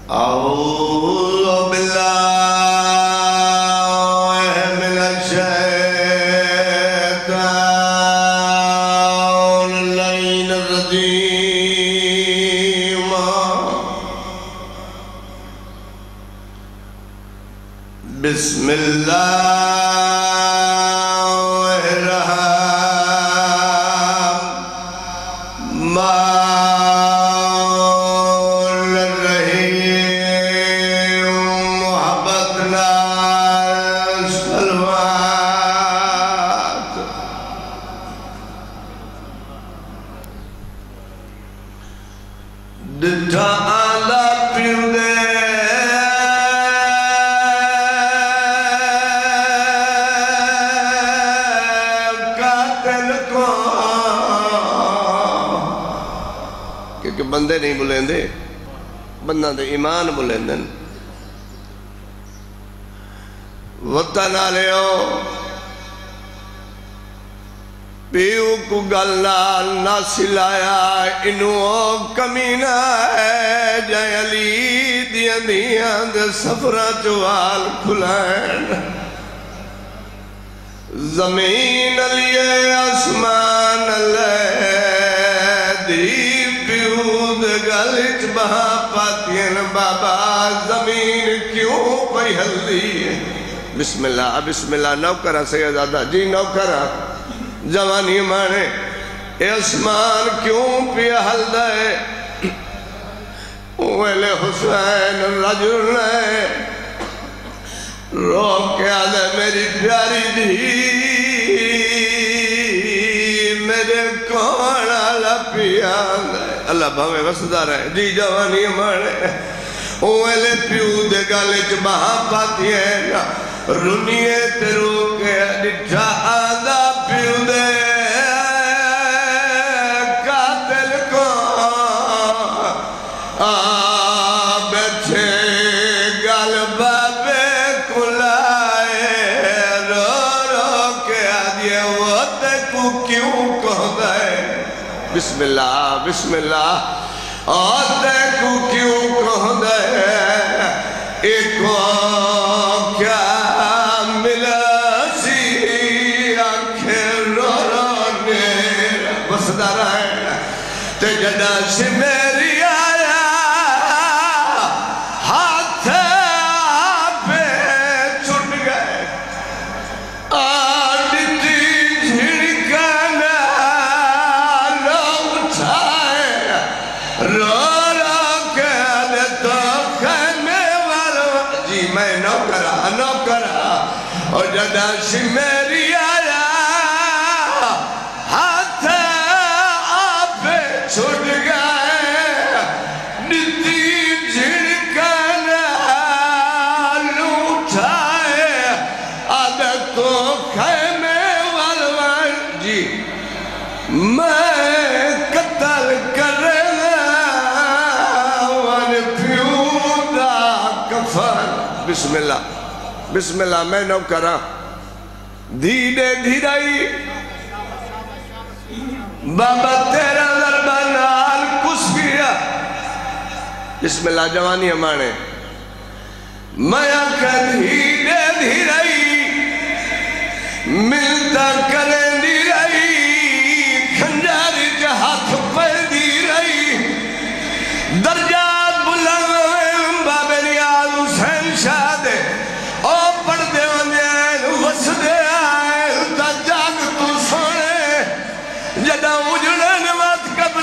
أعوذ بالله من الشيطان اللعين الرجيم بسم الله کہ بندے نہیں بلیں دے بندہ دے ایمان بلیں دن وطن آلیو پیو کو گلنا ناسی لایا انو کمینہ ہے جائے علی دیاں دیاں دے سفرہ چوال کھلائن زمین علیہ آسمان علیہ گلچ بہا پاتین بابا زمین کیوں پئی ہلدی ہے بسم اللہ نوکرہ سیدادہ جی نوکرہ جوانی مانے اے اسمان کیوں پئی ہلدہ ہے اوہلے حسین رجل نے رو کے آدھے میری پیاری دی میرے کون آلہ پیان ہے اللہ بھاوے وسدہ رہے دی جوانی مانے اوہلے پیو دے گالچ بہا پاتی ہے رنیے تے رو کے ڈٹھا آدھا پیو دے قاتل کو بیٹھے گال بابے کلائے رو رو کے آدھے وہ تے کو کیوں کہہ دے بسم اللہ آتے کو کیوں کہہ دے ایک کیا ملا سی آنکھیں رو رونے بسدہ رہے تے جڑا سے میری آیا ہاتھ پہ چھٹ گئے اور جدا سی میری آیا ہاتھ آپ چھوٹ گئے نتی جھڑکن لوٹائے عادت تو خیمے والوان جی میں قتل کرنا وان پیودا کفن بسم اللہ میں نو کرا دھیرے دھیرائی بابا تیرا ضربانال کس گیا بسم اللہ جوانی ہمانے میں آنکھا دھیرے دھیرائی ملتا کریں دی رہی کھنجاری کے ہاتھ پر دی رہی درجات بلند بابے نیاز حسین شاہ دے او پڑھ دے ونجین وس دے آئے تا جاگ تو سونے جدا اجڑن وقت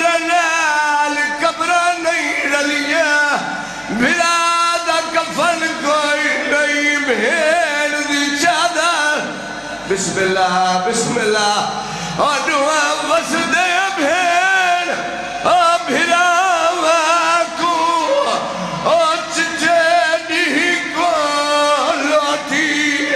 قبران نہیں رلیا بھرادا کفن کوئی نہیں بھیڑ دی چادر بسم اللہ اور دعا وس دے بھیڑ اور بھراوا کو اور چچے دی کو لوٹی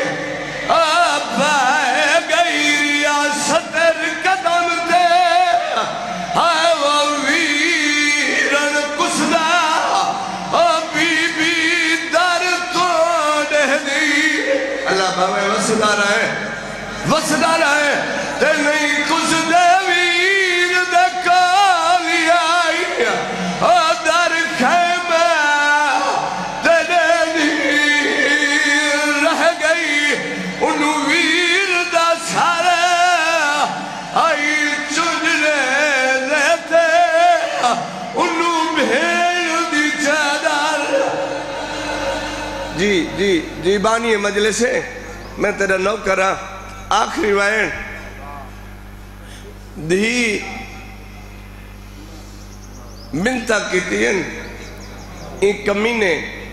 آبائے گئی ریاست قدم دے آئے وہ ویرن کسدہ اور بی بی در تو دہ دی اللہ بھاوے وسدہ رہے تے نہیں کس دے ویر دے کالی آئی اور در خیمہ جی بانی مجلس ہے میں تیرا نوکر ہاں آخری وائن دھی منتا کیتی ہیں ایک کمینے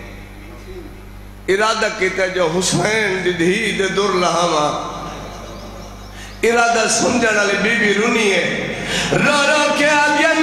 ارادہ کیتا ہے جو حسین دی دھی دے دور لہاما ارادہ سمجھانا لے بی بی رونی ہے رو رو کے آگیا